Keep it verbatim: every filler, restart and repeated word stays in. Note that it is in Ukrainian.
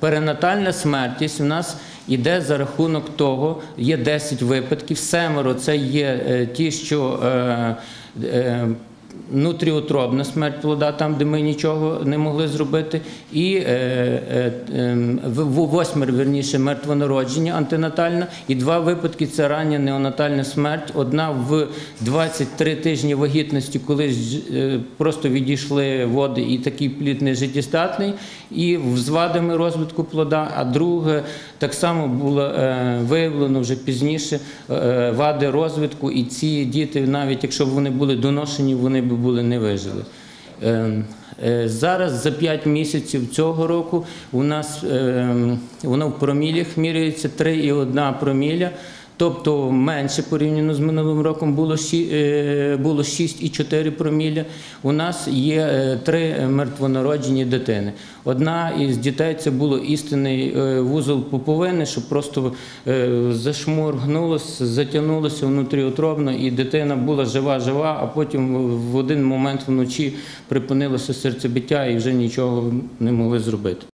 Перинатальна смертність у нас йде за рахунок того, є десять випадків, семеро – це є ті, що е, е, внутріутробна смерть плода, там, де ми нічого не могли зробити, і е, е, е, восьмеро, вірніше, мертвонародження антинатальна, і два випадки – це рання неонатальна смерть. Одна в двадцять три тижні вагітності, коли е, просто відійшли води і такий плід нежиттєздатний, і з вадами розвитку плода, а друге так само було е, виявлено вже пізніше е, вади розвитку, і ці діти, навіть якщо б вони були доношені, вони б були не вижили. Зараз за п'ять місяців цього року у нас воно в промілях міряється три і одна проміля, тобто менше порівняно з минулим роком було шість і чотири проміля. У нас є три мертвонароджені дитини. Одна із дітей – це було істинний вузол пуповини, що просто зашморгнулося, затягнулося внутріутробно, і дитина була жива-жива, а потім в один момент вночі припинилося серцебиття і вже нічого не могли зробити.